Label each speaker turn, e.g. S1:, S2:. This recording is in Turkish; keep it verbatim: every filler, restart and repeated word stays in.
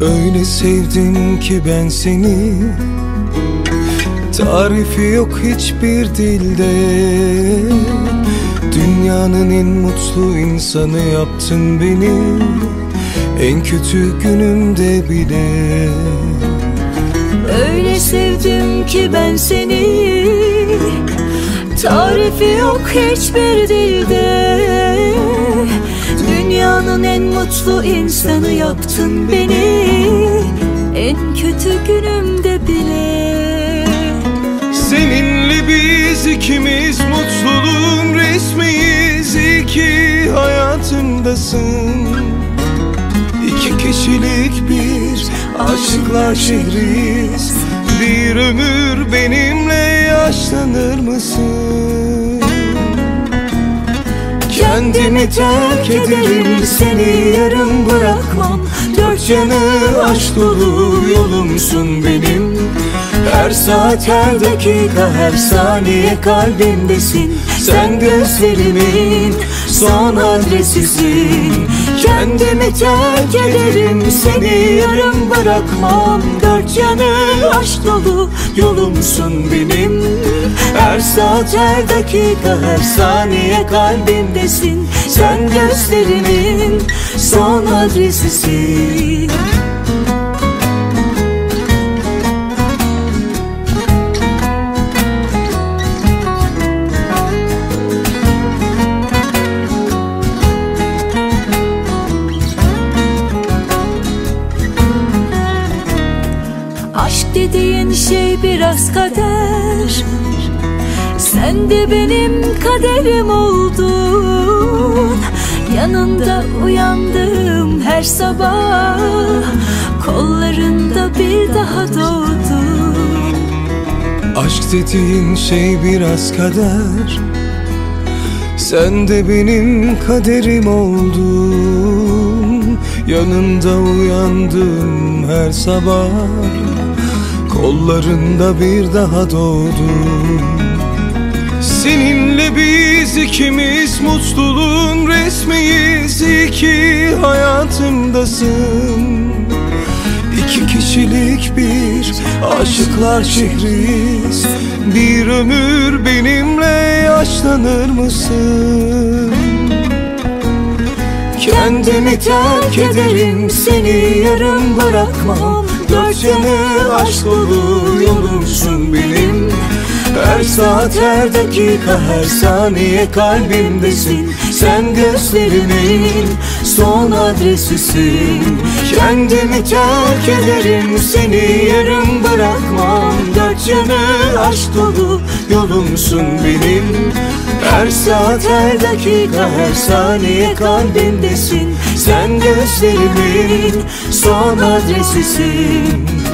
S1: Öyle sevdim ki ben seni, tarifi yok hiçbir dilde. Dünyanın en mutlu insanı yaptın beni, en kötü günümde bile.
S2: Öyle sevdim ki ben seni, tarifi yok hiçbir dilde. Dünyanın en mutlu insanı yaptın beni, en kötü günümde bile.
S1: Seninle biz ikimiz mutluluğun resmiyiz. İyi ki hayatımdasın. İki kişilik bir aşıklar şehriyiz. Bir ömür benimle yaşlanır mısın? Kendimi terk ederim, seni yarım bırakmam. Dört yanı aşk dolu yolumsun benim. Her saat, her dakika, her saniye kalbimdesin. Sen gözlerimin son adresisin. Kendimi terk ederim, seni yarım bırakmam. Dört yanı aşk dolu yolumsun benim. Her saat, her dakika, her saniye kalbimdesin. Sen gözlerimin son adresisin.
S2: Aşk dediğin şey biraz kader. Sen de benim kaderim oldun. Yanında uyandım her sabah, kollarında bir daha doğdum.
S1: Aşk dediğin şey biraz kader. Sen de benim kaderim oldun. Yanında uyandım her sabah, kollarında bir daha doğdum. Seninle biz ikimiz mutluluğun resmiyiz. İyi ki hayatımdasın. İki kişilik bir aşıklar şehriyiz. Bir ömür benimle yaşlanır mısın? Kendimi terk ederim, seni yarım bırakmam. Dört yanı aşk dolu yolumsun benim. Her saat, her dakika, her saniye kalbimdesin. Sen gözlerimin son adresisin. Kendimi terk ederim, seni yarım bırakmam. Dört yanı aşk dolu yolumsun benim. Her saat, her dakika, her saniye kalbimdesin. Sen gözlerimin son adresisin.